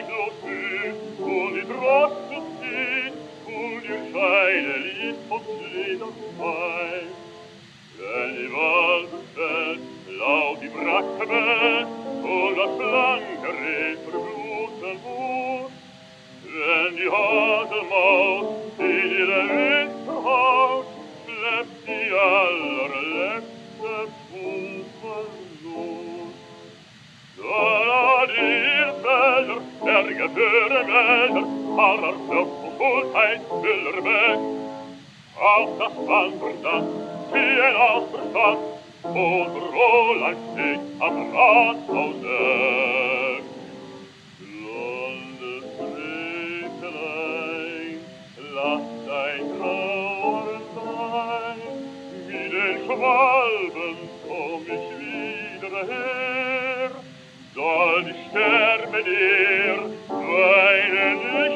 so süß, und die Droste zieht, und ihr Scheide liegt vom Lederfein. Wenn die Walze fällt, laut die Bracke bellt, und das blanke Reh verbluten muss, wenn die Haselmaus in ihre Winterhaus schleppt die allerletzte Fußball los. Da die Felder, der Gefähre Wälder, aller Flucht und Schulheit will weg. Auf das Wandern, ziehen aus der Stadt, und Roland steht am Ratshauseck. Blondes Röcklein, lass dein Trauer sein, wie den Schwalben komm ich wieder her, soll die Sterne dir weinen nicht